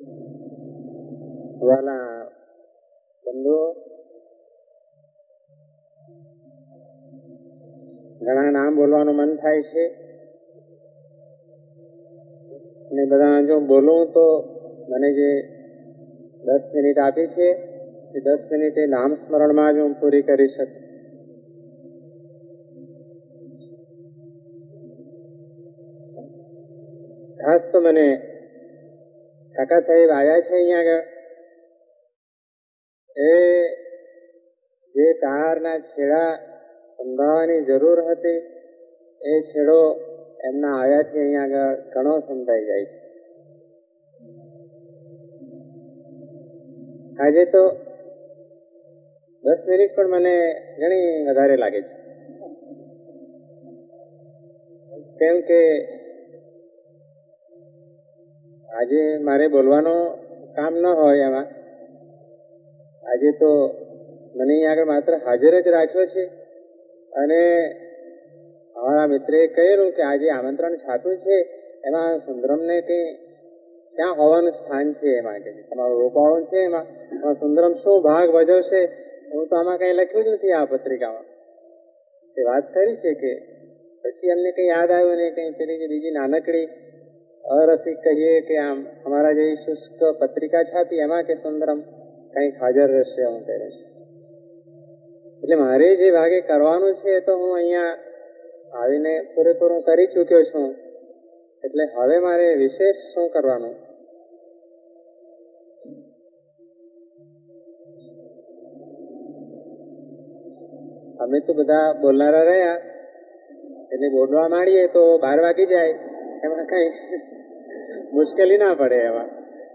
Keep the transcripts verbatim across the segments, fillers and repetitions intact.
વાલા બંધુઓ, ઘણા નામ બોલવાનું મન થાય છે અને બધા જો બોલું તો મને જે દસ મિનિટ આપી છે એ દસ મિનિટ એ નામ સ્મરણમાં જ હું પૂરી કરી શકું. ખાસ તો મને કાકા સાહેબ આવ્યા છે અહીંયા આગળ, એ જે તારના છેડા સંભાળવાની જરૂર હતી એ છેડો એમના આવ્યાથી અહીંયા આગળ ઘણો સંભાઈ જાય છે. આજે તો દસ મિનિટ પણ મને ઘણી વધારે લાગે છે, કેમ કે આજે મારે બોલવાનું કામ ન હોય એમાં. આજે તો મને અહીંયા આગળ માત્ર હાજર જ રાખ્યો છે અને અમારા મિત્રે કહેલું કે આજે આમંત્રણ છાપ્યું છે એમાં સુંદરમને કંઈ ક્યાં હોવાનું સ્થાન છે, એમાં કે તમારું રોકાવાનું છે એમાં એમાં સુંદરમ શું ભાગ ભજવશે. હું તો આમાં કંઈ લખ્યું જ નથી આ પત્રિકામાં. એ વાત કરી છે કે પછી અમને કંઈ યાદ આવ્યું ને કંઈ પેલી જે બીજી નાનકડી અરસિક કહીએ કે આમ અમારા જે શુષ્ક પત્રિકા છાપી એમાં કે સુંદરમ કંઈક હાજર રહેશે હું કહે છે. એટલે મારે જે ભાગે કરવાનું છે તો હું અહીંયા આવીને પૂરેપૂરું કરી ચૂક્યો છું. એટલે હવે મારે વિશેષ શું કરવાનું? અમે તો બધા બોલનારા રહ્યા એટલે બોલવા માંડીએ તો બાર વાગી જાય, એમાં કઈ મુશ્કેલી ના પડે એમાં.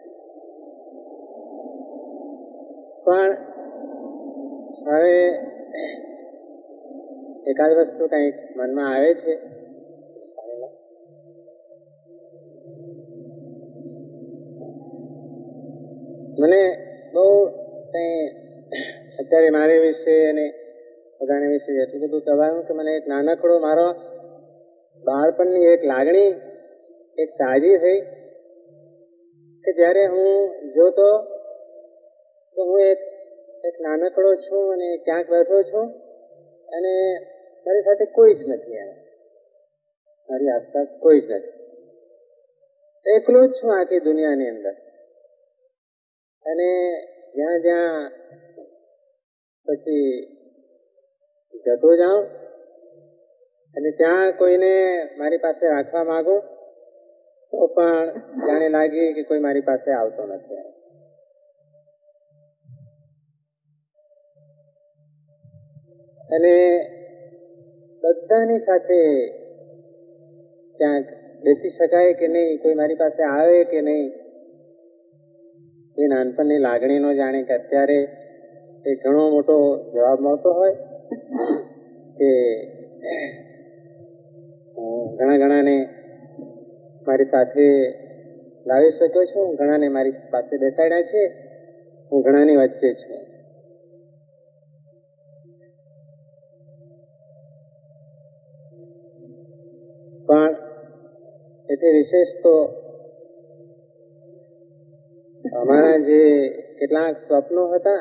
પણ હવે એકાદ વસ્તુ કંઈક મનમાં આવે છે. મને બહુ કંઈ અત્યારે મારી વિશે અને બધાને વિશે એટલું બધું કહેવાનું કે મને એક નાનકડો મારો બાળપણની એક લાગણી એક તાજી થઈ કે જ્યારે હું જોતો તો હું એક એક નાનકડો છું અને ક્યાંક બેઠો છું અને મારી સાથે કોઈ જ નથી, એમ મારી આસપાસ કોઈ જ નથી, એકલો જ છું આખી દુનિયાની અંદર. અને જ્યાં જ્યાં પછી જતો જાઉં અને ત્યાં કોઈને મારી પાસે રાખવા માંગુ તો પણ જાણે લાગી કે કોઈ મારી પાસે આવતો નથી. અને બધાની સાથે ક્યાંક બેસી શકાય કે નહીં, કોઈ મારી પાસે આવે કે નહીં, એ નાનપણની લાગણીનો જાણે કે અત્યારે એ ઘણો મોટો જવાબ મળતો હોય કે ઘણા ઘણાને મારી સાથે લાવી શક્યો છું, ઘણાને મારી પાસે બેસાડ્યા છે, હું ઘણાની વચ્ચે છું. પણ એથી વિશેષ તો અમારા જે કેટલાક સ્વપ્નો હતા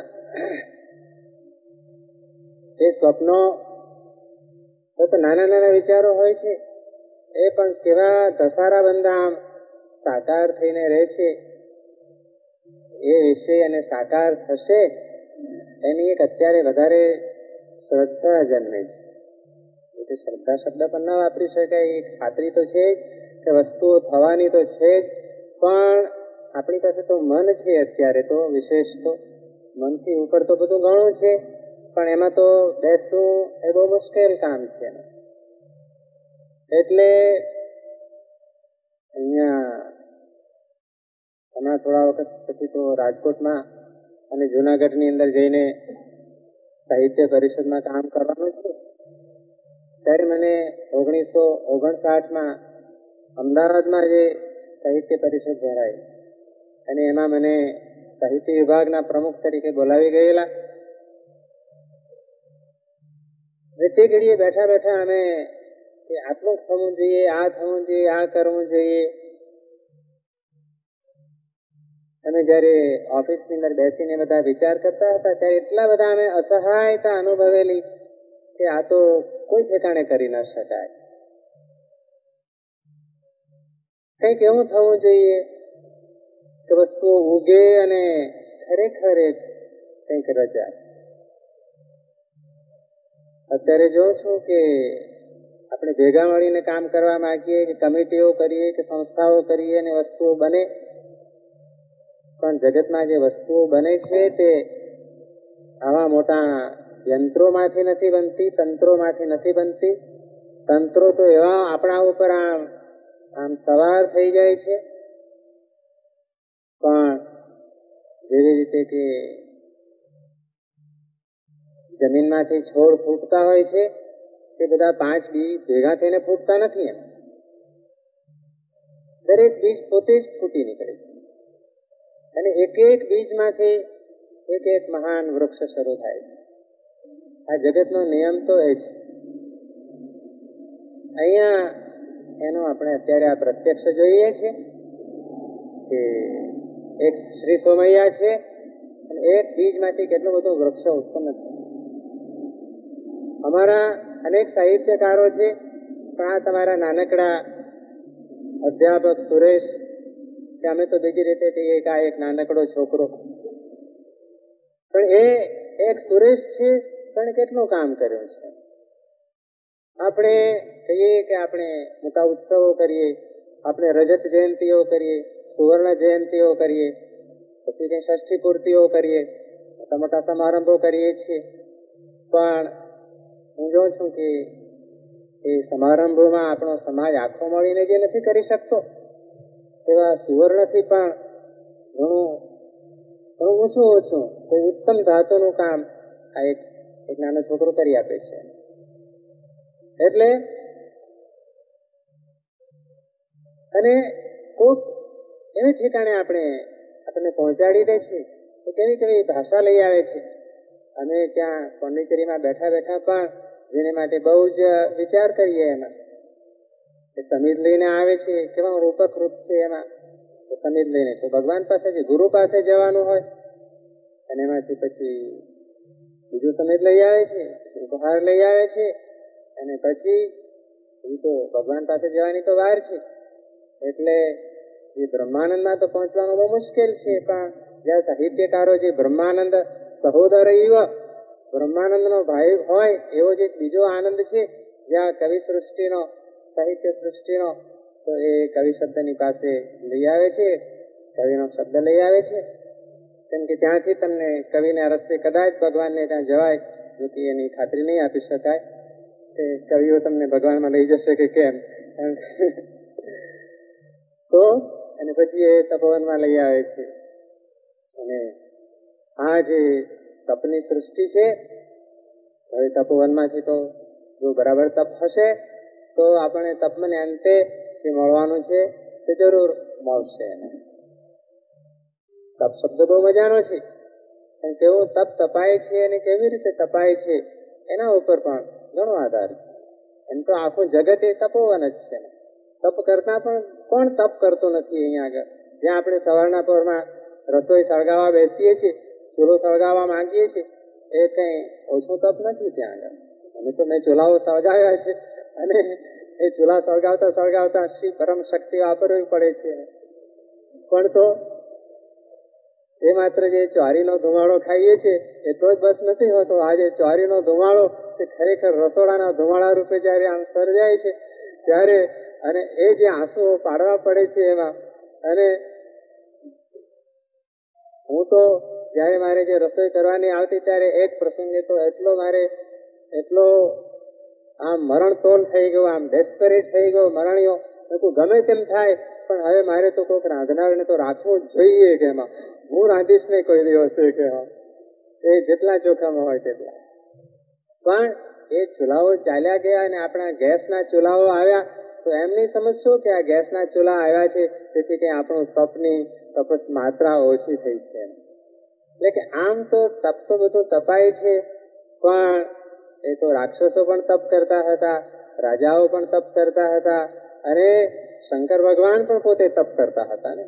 એ સ્વપ્નો તો નાના નાના વિચારો હોય છે, એ પણ કેવા ધસારા બંધા આમ સાકાર થઈને રહે છે. એ વિશે અને સાકાર થશે એની એક અત્યારે વધારે શ્રદ્ધા જન્મે છે. શ્રદ્ધા શબ્દ પણ ના વાપરી શકાય, એક ખાતરી તો છે જ કે વસ્તુઓ થવાની તો છે જ, પણ આપણી પાસે તો મન છે અત્યારે તો વિશેષ તો મનથી ઉપર તો બધું ઘણું છે પણ એમાં તો બેસવું એ બહુ મુશ્કેલ કામ છે. એટલે અહીંયા હમણાં થોડા વખત પછી તો રાજકોટમાં અને જુનાગઢની અંદર જઈને સાહિત્ય પરિષદમાં કામ કરવાનું છે. ત્યારે મને ઓગણીસો ઓગણસાઠમાં અમદાવાદમાં જે સાહિત્ય પરિષદ ભરાઈ અને એમાં મને સાહિત્ય વિભાગના પ્રમુખ તરીકે બોલાવી ગયેલા. તે ઘડીએ બેઠા બેઠા અમે આટલું થવું જોઈએ, આ થવું જોઈએ, આ કરવું જોઈએ, અમે જયારે ઓફિસની અંદર બેસીને બધા વિચાર કરતા હતા ત્યારે એટલા બધા અમે અસહાયતા અનુભવેલી કે આ તો કોઈ ઠેકાણે કરી ન શકાય. કંઈક એવું થવું જોઈએ કે વસ્તુઓ ઉગે અને ખરેખર એક કંઈક રચાય. અત્યારે જોઉં છું કે આપણે ભેગા મળીને કામ કરવા માંગીએ કે કમિટીઓ કરીએ કે સંસ્થાઓ કરીએ અને વસ્તુઓ બને, પણ જગતમાં જે વસ્તુઓ બને છે તે આવા મોટા યંત્રોમાંથી નથી બનતી, તંત્રોમાંથી નથી બનતી. તંત્રો તો એવા આપણા ઉપર આમ આમ સવાર થઈ જાય છે, પણ જેવી રીતે કે જમીનમાંથી છોડ ફૂટતા હોય છે તે બધા પાંચ બીજ ભેગા થઈને ફૂટતા નથી. એમ દરેક બીજ પોતે જ ફૂટી નીકળે છે અને એક એક બીજમાંથી એક એક મહાન વૃક્ષ શરૂ થાય છે. આ જગતનો નિયમ તો એ છે. અહીંયા એનો આપણે અત્યારે આ પ્રત્યક્ષ જોઈએ છીએ કે એક શ્રી સોમૈયા છે અને એક બીજમાંથી કેટલું બધું વૃક્ષ ઉત્પન્ન થાય. અમારા અનેક સાહિત્યકારો છે, પણ આ તમારા નાનકડા અધ્યાપક સુરેશ, કે અમે તો બીજી રીતે કહીએ કે આ એક નાનકડો છોકરો, પણ એ એક સુરેશ છે પણ કેટલું કામ કર્યું છે. આપણે કહીએ કે આપણે મોટા ઉત્સવો કરીએ, આપણે રજત જયંતિઓ કરીએ, સુવર્ણ જયંતિઓ કરીએ, પછી કંઈ ષષ્ઠી પૂર્તિઓ કરીએ, મોટા મોટા સમારંભો કરીએ છીએ, પણ હું જોઉં છું કે એ સમારંભોમાં આપણો સમાજ આખો મળીને જે નથી કરી શકતો એવા સુવર્ણથી પણ ઘણું ઘણું ઓછું ઓછું કોઈ ઉત્તમ ધાતુનું કામ આ એક એક નાનો છોકરો કરી આપે છે. એટલે અને કોઈક એવી ઠેકાણે આપણે આપણને પહોંચાડી દે છે તો કેવી કેવી ભાષા લઈ આવે છે. અમે ત્યાં પોંડિચેરીમાં બેઠા બેઠા પણ જેને માટે બહુ જ વિચાર કરીએ એમાં એ સમિધ લઈને આવે છે, કેવા રૂપક રૂપ છે એમાં. તો સમિધ લઈને તો ભગવાન પાસે છે, ગુરુ પાસે જવાનું હોય અને એમાંથી પછી બીજું સમિધ લઈ આવે છે, ઉપહાર લઈ આવે છે અને પછી એ તો ભગવાન પાસે જવાની તો વાર છે. એટલે એ બ્રહ્માનંદમાં તો પહોંચવાનું બહુ મુશ્કેલ છે, પણ જ્યાં સાહિત્યકારો જે બ્રહ્માનંદ સહોદર એવો બ્રહ્માનંદનો ભાઈ હોય એવો જે બીજો આનંદ છે, જ્યાં કવિ સૃષ્ટિનો સાહિત્ય સૃષ્ટિનો, તો એ કવિ શબ્દની પાસે લઈ આવે છે, કવિનો શબ્દ લઈ આવે છે. કેમ કે ત્યાંથી તમને કવિના રસ્તે કદાચ ભગવાનને ત્યાં જવાય, જોકે એની ખાતરી નહીં આપી શકાય કે કવિઓ તમને ભગવાનમાં લઈ જશે કે કેમ. તો અને પછી એ તપોવનમાં લઈ આવે છે. અને આ જે તપની સૃષ્ટિ છે, હવે તપોવનમાંથી તો જો બરાબર તપ હશે તો આપણે તપને અંતે જે મળવાનું છે તે જરૂર મળશે. તપ શબ્દ બહુ મજાનો છે, પણ કેવું તપ તપાય છે અને કેવી રીતે તપાય છે એના ઉપર પણ ઘણો આધાર છે. એમ તો આખું જગત એ તપોવન જ છે. તપ કરતા પણ કોણ તપ કરતો નથી? અહીંયા આગળ જ્યાં આપણે સવારના પહોરમાં રસોઈ સળગાવવા બેસીએ છીએ, ચૂલો સળગાવવા માંગીએ છીએ, એ કઈ ઓછું તપ નથી ત્યાં આગળ. અમે તો મેં ચૂલાઓ સળગાવ્યા છે અને એ ચૂલા સળગાવતા સળગાવતા શ્રી પરમ શક્તિ વાપરવી પડે છે. પણ તો એ માત્ર જે ચોરીનો ધુમાડો ખાઈએ છીએ એટલો જ બસ નથી હોતો. આજે ચોરીનો ધુમાડો તે ખરેખર રસોડાના ધુમાડા રૂપે જયારે આમ સર્જાય છે ત્યારે, અને એ જે આંસુઓ પાડવા પડે છે એમાં, અને હું તો જયારે મારે જે રસોઈ કરવાની આવતી ત્યારે એક પ્રસંગે તો એટલો મારે એટલો આમ મરણતોલ થઈ ગયો, આમ ડેસ્પરેટ થઈ ગયો, મરણીયો. તું ગમે તેમ થાય પણ હવે મારે તો કોઈક રાંધનારને તો રાખવું જ જોઈએ કે એમાં હું રાંધીશ નહીં કોઈ દિવસે કે એ જેટલા ચોખામાં હોય તેટલા. પણ એ ચૂલાઓ ચાલ્યા ગયા અને આપણા ગેસના ચૂલાઓ આવ્યા, તો એમની સમજ શું કે આ ગેસના ચૂલા આવ્યા છે તેથી કંઈ આપણું તપની તપસ માત્રા ઓછી થઈ છે. એટલે કે આમ તો તપ તો બધું તપાય છે, પણ એ તો રાક્ષસો પણ તપ કરતા હતા, રાજાઓ પણ તપ કરતા હતા, અને શંકર ભગવાન પણ પોતે તપ કરતા હતા ને.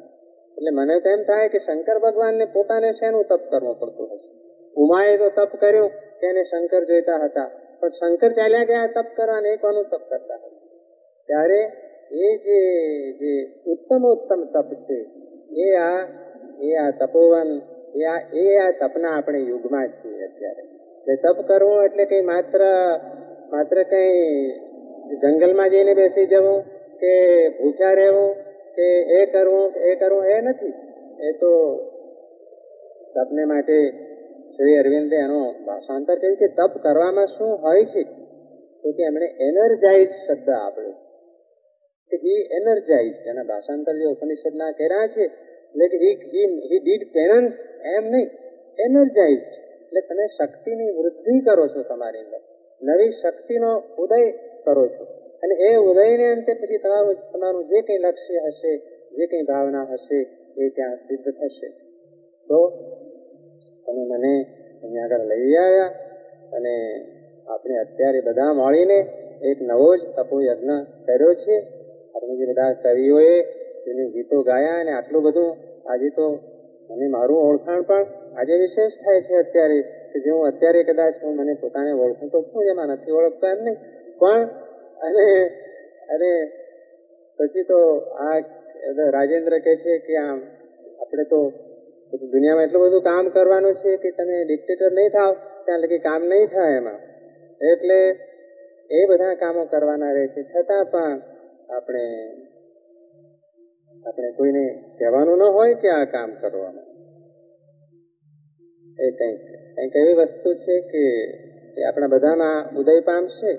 એટલે મને તો એમ થાય કે શંકર ભગવાનને પોતાને શેનું તપ કરવું પડતું હશે? ઉમાએ તો તપ કર્યું કે એને શંકર જોઈતા હતા, પણ શંકર ચાલ્યા ગયા તપ કરવાને, એ કોનું તપ કરતા હતા? ત્યારે એ જે જે ઉત્તમ ઉત્તમ તપ છે એ આ એ આ તપોવન એ આ એ આ તપના આપણે યુગમાં છીએ અત્યારે. એટલે તપ કરવું એટલે કઈ માત્ર માત્ર કઈ જંગલમાં જઈને બેસી જવું કે ભૂખ્યા રહેવું કે એ કરવું એ કરવું એ નથી. એ તો તપને માટે શ્રી અરવિંદે એનો ભાષાંતર કર્યું કે તપ કરવામાં શું હોય છે, તો કે એમણે એનર્જાઇઝ શબ્દ આપ્યો કે હી એનર્જાઇઝ. એના ભાષાંતર જે ઉપનિષદના કર્યા છે એટલે કે હી ડીડ પેનન્સ એમ નહીં, એનર્જાઇઝ એટલે તમે શક્તિની વૃદ્ધિ કરો છો, તમારી અંદર નવી શક્તિનો ઉદય કરો છો, અને એ ઉદયને અંતે પછી તમારું તમારું જે કંઈ લક્ષ્ય હશે, જે કંઈ ભાવના હશે એ ત્યાં સિદ્ધ થશે. તો તમે મને અહીંયા આગળ લઈ આવ્યા અને આપણે અત્યારે બધા મળીને એક નવો જ તપોયજ્ઞ કર્યો છે. આપણે જે બધા કવિઓએ જેને ગીતો ગાયા અને આટલું બધું આજે તો મને મારું ઓળખાણ પણ આજે વિશેષ થાય છે અત્યારે, કે જે હું અત્યારે કદાચ હું મને પોતાને ઓળખું તો શું, એમાં નથી ઓળખતા એમ નહીં, પણ અને અને પછી તો આ રાજેન્દ્ર કહે છે કે આમ આપણે તો દુનિયામાં એટલું બધું કામ કરવાનું છે કે તમે ડિક્ટેટર નહીં થાવ ત્યાં લગી કામ નહીં થાય એમાં. એટલે એ બધા કામો કરવાના રહે છે, છતાં પણ આપણે આપણે કોઈને કહેવાનું ન હોય કે આ કામ કરવાનું. એ કંઈક કંઈક એવી વસ્તુ છે કે આપણા બધામાં ઉદય પામશે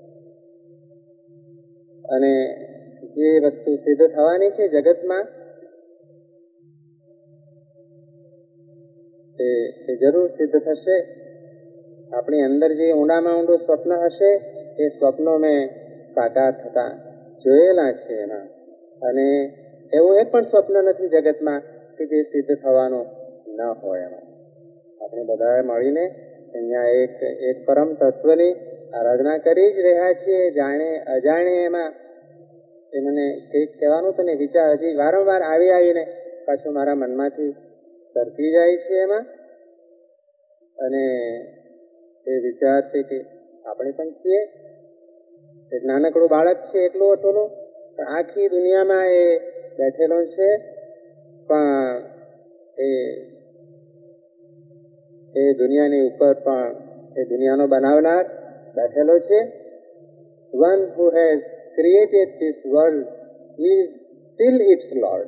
અને જે વસ્તુ સિદ્ધ થવાની છે જગતમાં એ જરૂર સિદ્ધ થશે. આપણી અંદર જે ઊંડામાં ઊંડું સ્વપ્ન હશે એ સ્વપ્નો મેં સાકાર થતા જોયેલા છે એના, અને એવું એક પણ સ્વપ્ન નથી જગતમાં કે જે સિદ્ધ થવાનું ન હોય એમાં. આપણે બધાએ મળીને અહીંયા એક એક પરમ તત્વની આરાધના કરી જ રહ્યા છીએ, જાણે અજાણે. એમાં એ મને કંઈક કહેવાનું તો ને વિચાર હજી વારંવાર આવી આવીને પાછું મારા મનમાંથી સરકી જાય છે એમાં, અને એ વિચાર છે કે આપણે પણ છીએ એક નાનકડું બાળક છે એટલું અટોલું, પણ આખી દુનિયામાં એ બેઠેલો છે, પણ એ એ દુનિયાની ઉપર પણ એ દુનિયાનો બનાવનાર બેઠેલો છે. One who has created this world is still its lord.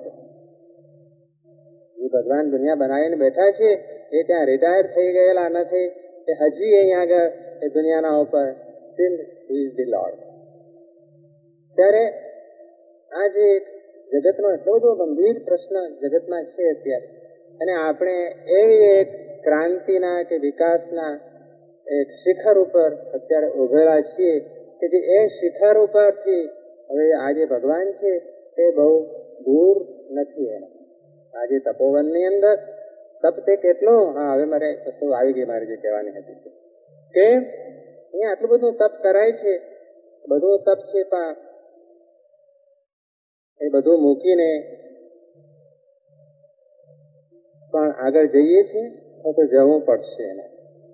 જે ભગવાન દુનિયા બનાવીને બેઠા છે એ ત્યાં રિટાયર થઈ ગયેલા નથી, એ હજી અહીંયા આગળ એ દુનિયાના ઉપર સ્ટીલ ઇઝ ધી લોર્ડ. ત્યારે આ જે જગતનો એટલો બધો ગંભીર પ્રશ્ન જગતમાં છે અત્યારે, અને આપણે એવી એક ક્રાંતિના કે વિકાસના એક શિખર ઉપર અત્યારે ઉભેલા છીએ કે જે એ શિખર ઉપરથી હવે આ જે ભગવાન છે એ બહુ દૂર નથી. એમ આજે તપોવનની અંદર તપ તે કેટલું, હા હવે મારે વસ્તુ આવી ગઈ મારે જે કહેવાની હતી કે અહીંયા આટલું બધું તપ કરાય છે, બધું તપ છે, પણ એ બધું મૂકીને પણ આગળ જઈએ છીએ તો જવું પડશે એને.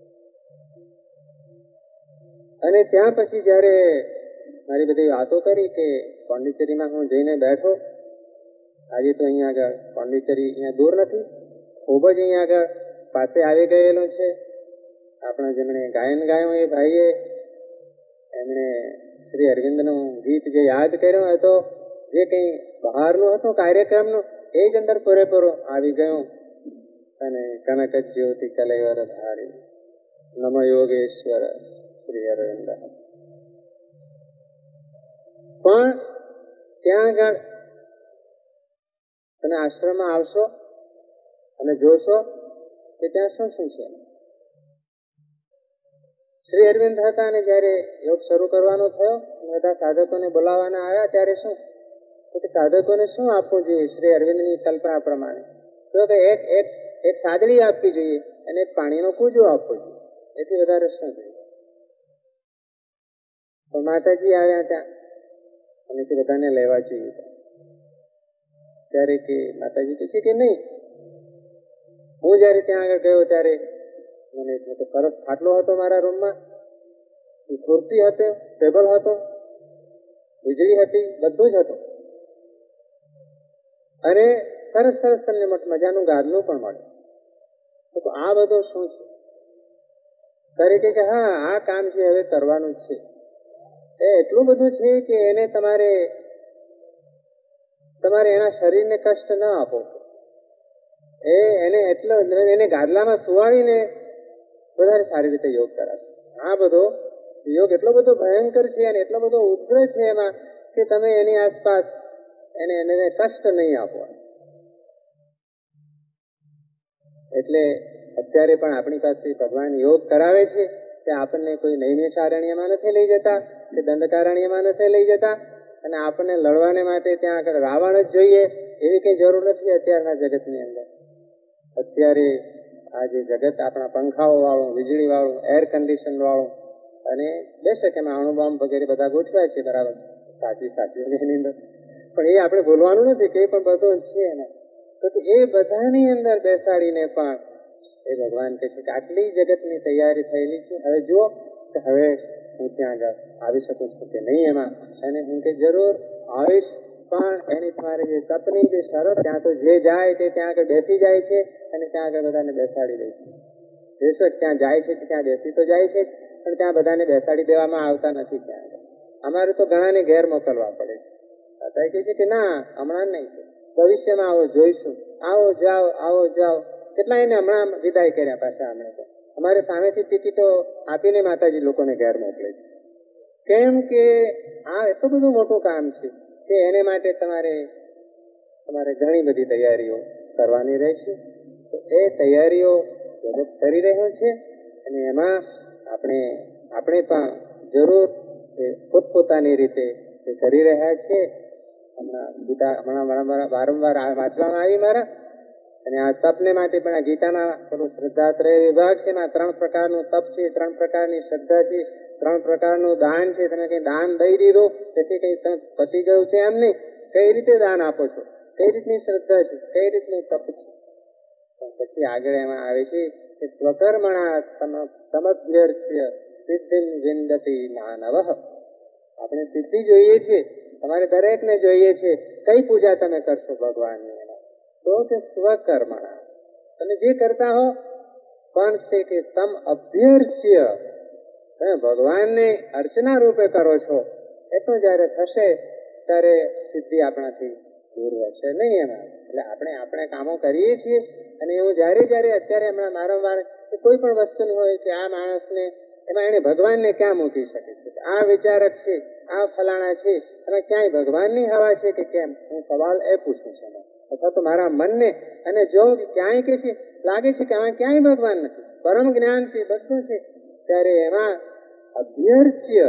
અને ત્યાં પછી જયારે મારી બધી વાતો કરી કે પોંડિચેરીમાં હું જઈને બેઠો, આજે તો અહીંયા આગળ પોંડિચેરી અહીંયા દૂર નથી, ખૂબ જ અહીંયા આગળ પાસે આવી ગયેલો છે. આપણા જેમણે ગાયન ગાયું એ ભાઈએ એમણે શ્રી અરવિંદનું ગીત જે યાદ કર્યું એ તો જે કંઈ બહારનું હતું કાર્યક્રમનું એ જ અંદર પૂરેપૂરું આવી ગયું. અને કનક જ્યોતિ કલૈવર ધારી નમ યોગેશ્વર શ્રી અરવિંદ. પણ ત્યાં આગળ તમે આશ્રમમાં આવશો અને જોશો કે ત્યાં શું શું છે. શ્રી અરવિંદ હતા અને જયારે યોગ શરૂ કરવાનો થયો બધા સાધકોને બોલાવવાના આવ્યા ત્યારે શું તો સાધકોને શું આપવું જોઈએ શ્રી અરવિંદની કલ્પના પ્રમાણે? તો કે એક એક એક સાદડી આપવી જોઈએ અને એક પાણીનો કૂજો આપવો જોઈએ, એથી વધારે શું જોઈએ? તો માતાજી આવ્યા ત્યાં અને તે બધાને લેવા જોઈએ. ત્યારે કે માતાજી કહે છે કે નહીં, હું જયારે ત્યાં આગળ ગયો ત્યારે મને તો સરસ ખાટલો હતો મારા રૂમમાં, ખુરશી હતો, ટેબલ હતો, વીજળી હતી, બધું જ હતું, અને સરસ સરસ તમને મજાનું ગાદલું પણ મળ્યું. તો આ બધો શું છે? તરીકે કે હા, આ કામ છે હવે કરવાનું જ છે. એ એટલું બધું છે કે એને તમારે તમારે એના શરીરને કષ્ટ ન આપો. એ એને એટલો એને ગાદલામાં સુવાડીને વધારે સારી રીતે યોગ કરાશે. આ બધો યોગ એટલો બધો ભયંકર છે અને એટલો બધો ઉગ્ર છે એમાં કે તમે એની આસપાસ એને એને કષ્ટ નહીં આપો. એટલે અત્યારે પણ આપણી પાસે ભગવાન યોગ કરાવે છે કે આપણને કોઈ નૈમિષારણ્યમાં નથી લઈ જતા કે દંડકારણ્યમાં નથી લઈ જતા, અને આપણને લડવાને માટે ત્યાં આગળ રાવણ જ જોઈએ એવી કઈ જરૂર નથી. અત્યારના જગતની અંદર અત્યારે આ જે જગત આપણા પંખાઓ વાળું, વીજળી વાળું, એર કન્ડિશન વાળું, અને બેશક એમાં અણુબોમ્બ વગેરે બધા ગોઠવ્યા છે બરાબર, સાચી સાચી એની અંદર, પણ એ આપણે ભૂલવાનું નથી કે એ પણ બધો છે ને. તો એ બધાની અંદર બેસાડીને પણ એ ભગવાન કહે છે કે આટલી જગતની તૈયારી થયેલી છે, હવે જુઓ કે હવે હું ત્યાં આગળ આવી શકું છું કે નહીં એમાં. અને હું કે જરૂર આવીશ, પણ એની તમારે જે તપની જે શરત, ત્યાં તો જે જાય તે ત્યાં આગળ બેસી જાય છે અને ત્યાં આગળ બધાને બેસાડી દે છે. બેશક ત્યાં જાય છે ત્યાં બેસી તો જાય છે, પણ ત્યાં બધાને બેસાડી દેવામાં આવતા નથી. ત્યાં આગળ અમારે તો ઘણાને ઘેર મોકલવા પડે છે. છતાં કહે છે કે ના, હમણાં નહીં, ભવિષ્યમાં આવો, જોઈશું, આવો જાઓ, આવો જાઓ. કેટલા એને હમણાં વિદાય કર્યા પાછા. અમને તો અમારે સામેથી ટિકિટો આપીને માતાજી લોકોને ઘેર મોકલે છે. કેમ કે આ એટલું બધું મોટું કામ છે કે એને માટે તમારે તમારે ઘણી બધી તૈયારીઓ કરવાની રહેશે. તો એ તૈયારીઓ જગત કરી રહ્યો છે, અને એમાં આપણે આપણે પણ જરૂર પોતપોતાની રીતે એ કરી રહ્યા છે. હમણાં ગીતા હમણાં વારંવાર વાંચવામાં આવી મારા, અને આ તપને માટે પણ આ ગીતાના પેલું શ્રદ્ધાત્રય વિભાગ છે, એમાં ત્રણ પ્રકારનું તપ છે, ત્રણ પ્રકારની શ્રદ્ધા છે, ત્રણ પ્રકારનું દાન છે. તમે કઈ દાન દઈ દીધું તેથી કઈ પતી ગયું છે એમ નહીં. કઈ રીતે દાન આપો છો, કઈ રીતની શ્રદ્ધા છે, કઈ રીતનું તપ છે. પછી આગળ એમાં આવે છે કે સ્વકર્મણા સમભ્યર્થ્ય સિદ્ધિ વિંદતી માનવ. આપણે સિદ્ધિ જોઈએ છે, તમારે દરેકને જોઈએ છે. કઈ પૂજા તમે કરશો ભગવાનની? તો કે સ્વકર્મણા, તમે જે કરતા હો, પણ છે કે તમ અભ્યર્ચ્ય, તમે ભગવાનને અર્ચના રૂપે કરો છો. એટલું જયારે થશે ત્યારે સિદ્ધિ આપણાથી દૂર રહેશે નહીં એમાં. એટલે આપણે આપણે કામો કરીએ છીએ, અને એવું જયારે જયારે અત્યારે હમણાં વારંવાર કોઈ પણ વસ્તુનું હોય કે આ માણસને એમાં એને ભગવાનને ક્યાં મૂકી શકે છે, આ વિચારક છે, આ ફલાણા છે, અને ક્યાંય ભગવાનની હવા છે કે કેમ? હું સવાલ એ પૂછું છું, અથવા તો મારા મનને અને જો ક્યાંય કે છે લાગે છે કે આમાં ક્યાંય ભગવાન નથી, પરમ જ્ઞાન છે, બધું છે, ત્યારે એમાં અભ્યર્ચ્ય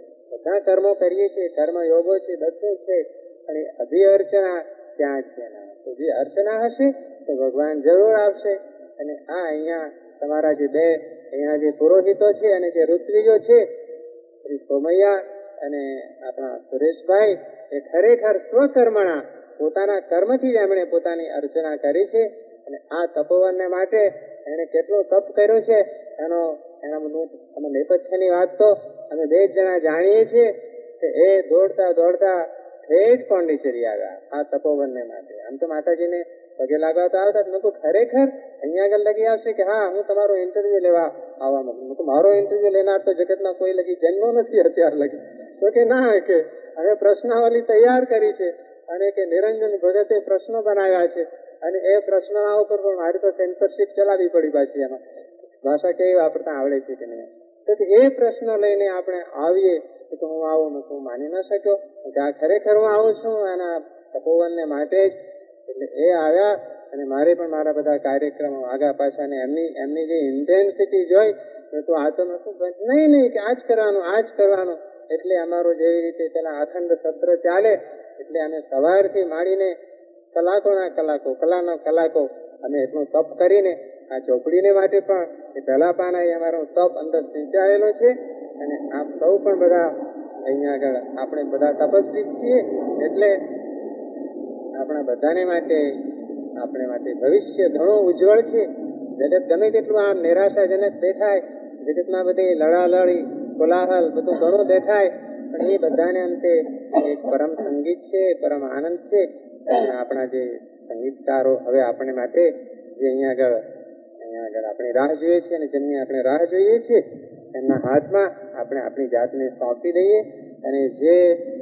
બધા કર્મો કરીએ છીએ, કર્મ યોગો છે, બધું છે, પણ એ અભિઅર્ચના ત્યાં છે. તો જે અર્ચના હશે તો ભગવાન જરૂર આવશે. અને આ અહીંયા તમારા જે બે અહીંયા જે પુરોહિતો છે અને જે ઋત્વિજો છે, શ્રી સોમૈયા અને આપણા સુરેશભાઈ, એ ખરેખર સ્વકર્મણા પોતાના કર્મથી જ એમણે પોતાની અર્ચના કરી છે. અને આ તપોવનને માટે એણે કેટલો તપ કર્યો છે એનો એના બધું અમે નેપથ્યની વાત તો અમે બે જ જણા જાણીએ છીએ કે એ દોડતા દોડતા ઠેઠ પોંડિચેરી આવ્યા આ તપોવનને માટે. આમ તો માતાજીને પગે લાગવા તો આવતા, મેં કહું ખરેખર અહીંયા આગળ લગી આવશે કે હા હું તમારો ઇન્ટરવ્યુ લેવા આવવા માંગુ. તો મારો ઇન્ટરવ્યુ લેનાર તો જગતમાં કોઈ લગી જન્મ નથી અત્યાર લગી. તો કે ના, કે હવે પ્રશ્નાવલી તૈયાર કરી છે, અને કે નિરંજન ભગતે પ્રશ્નો બનાવ્યા છે, અને એ પ્રશ્નોના ઉપર પણ મારી તો સેન્સરશીપ ચલાવવી પડી પાછી. એમાં ભાષા કેવી વાપરતા આવડે છે કે નહીં. તો એ પ્રશ્ન લઈને આપણે આવીએ તો હું આવું હું માની ન શક્યો કે આ ખરેખર હું આવું છું એના તપોવનને માટે જ. એટલે એ આવ્યા, અને મારે પણ મારા બધા કાર્યક્રમો આગા પાછા ને એમની એમની જે ઇન્ટેન્સિટી જોઈ તો આ તો નહીં નહીં કે આ જ કરવાનું આ જ કરવાનું. એટલે અમારો જેવી રીતે પેલા અખંડ સત્ર ચાલે, એટલે અમે સવારથી માંડીને કલાકોના કલાકો કલાના કલાકો અમે એટલું તપ કરીને આ ચોપડીને માટે પણ એ પહેલા પાના એ અમારો તપ અંદર સિંચાયેલો છે. અને આપ સૌ પણ બધા અહીંયા આગળ આપણે બધા તપસ્વી છીએ, એટલે આપણા બધાને માટે આપણે માટે ભવિષ્ય ઘણું ઉજ્જવળ છે. જગત ગમે તેટલું આમ નિરાશાજનક દેખાય, જગતમાં બધી લડાલડી કોલાહલ બધું ઘણું દેખાય, પણ એ બધાને અંતે એક પરમ સંગીત છે, પરમ આનંદ છે. અને આપણા જે સંગીતકારો હવે આપણે માટે જે અહીંયા આગળ અહીંયા આગળ આપણી રાહ જોઈએ છીએ અને જેમની આપણે રાહ જોઈએ છીએ એમના હાથમાં આપણે આપણી જાતને સોંપી દઈએ. અને જે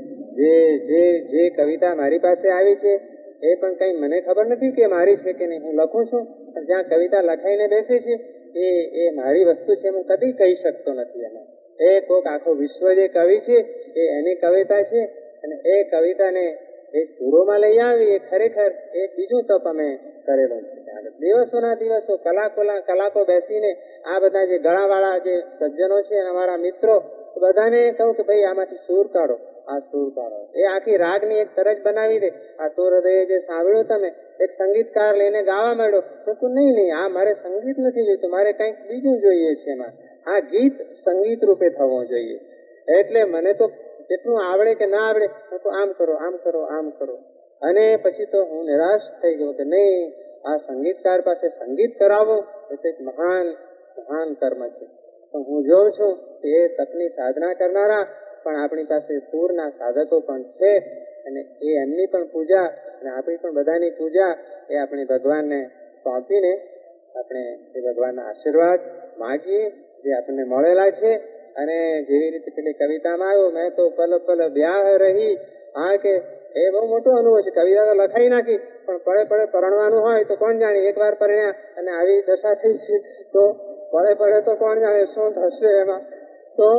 જે જે જે કવિતા મારી પાસે આવી છે એ પણ કંઈ મને ખબર નથી કે મારી છે કે નહીં. હું લખું છું પણ જ્યાં કવિતા લખાઈને બેસે છે એ એ મારી વસ્તુ છે, હું કદી કહી શકતો નથી. એમાં એ કોઈક આખો વિશ્વ જે કવિ છે એ એની કવિતા છે અને એ કવિતાને એ સુરોમાં લઈ આવી એ ખરેખર એ બીજું તપ અમે કરેલું છે. દિવસોના દિવસો કલાકો કલાકો બેસીને આ બધા જે ગળાવાળા જે સજ્જનો છે અમારા મિત્રો બધાને કહું કે ભાઈ આમાંથી સૂર કાઢો, આ સૂર કાઢો. એ આખી રાગની એક તરજ બનાવી દે. આ તો હૃદયે જે સાંભળ્યું તમે એક સંગીતકાર લઈને ગાવા માંડ્યો તો નહીં નહીં આ મારે સંગીત નથી જોઈતું, મારે કંઈક બીજું જોઈએ છે. એમાં આ ગીત સંગીત રૂપે થવું જોઈએ. એટલે મને તો જેટલું આવડે કે ના આવડે તો આમ કરો આમ કરો આમ કરો. અને પછી તો હું નિરાશ થઈ ગયો કે નહીં, આ સંગીતકાર પાસે સંગીત કરાવવું એ તો એક મહાન મહાન કર્મ છે. તો હું જોઉં છું કે એ તપની સાધના કરનારા પણ આપણી પાસે સૂરના સાધકો પણ છે અને એ એમની પણ પૂજા અને આપણી પણ બધાની પૂજા એ આપણે ભગવાનને સોંપીને આપણે એ ભગવાનના આશીર્વાદ માગીએ જે આપણને મળેલા છે. અને જેવી રીતે પેલી કવિતામાં આવ્યો, મેં તો પલ પલ બ્યાહ રહી. હા કે એ બહુ મોટો અનુભવ છે. કવિતા તો લખાઈ નાખી પણ પડે પડે પરણવાનું હોય તો કોણ જાણે. એકવાર પરણ્યા અને આવી દશા થઈ છે તો પડે પડે તો કોણ જાણે શું થશે એમાં. તો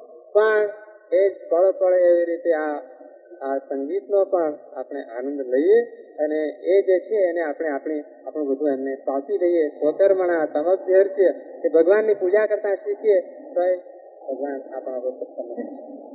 પણ એ જ પળે પડે એવી રીતે આ આ સંગીતનો પણ આપણે આનંદ લઈએ અને એ જે છે એને આપણે આપણી આપણું બધું એમને સોંપી દઈએ. સ્વકર્મણા તમભ્યર્ચ્ય એ ભગવાનની પૂજા કરતા શીખીએ તો ભગવાન આપણા પર પ્રસન્ન છે.